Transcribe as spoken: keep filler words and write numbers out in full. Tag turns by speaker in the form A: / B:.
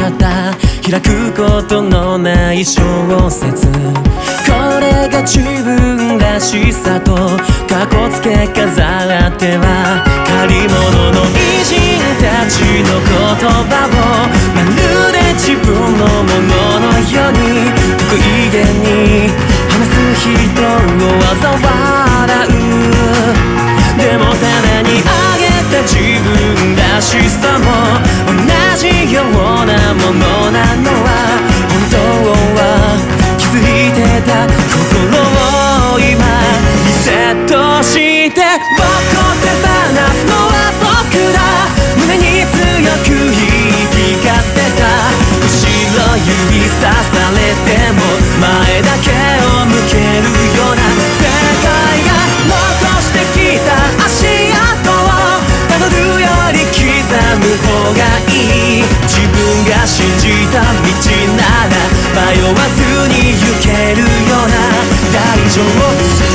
A: ただ開くことのない小説、これが自分らしさとかっこつけ飾っては借り物の偉人たちの言葉をまるで自分のもののように得意げに話す人を嘲笑う。でもただにあげた自分らしさも同じようなものなのは本当は気づいてた。心を今リセットして僕を手放すのは僕だ。胸に強く言い聞かせた。後ろ指さされても前だけを向けるような世界が残してきた足跡をたどるより刻む方がいい。自分が信じた道なら迷わずに行けるような大丈夫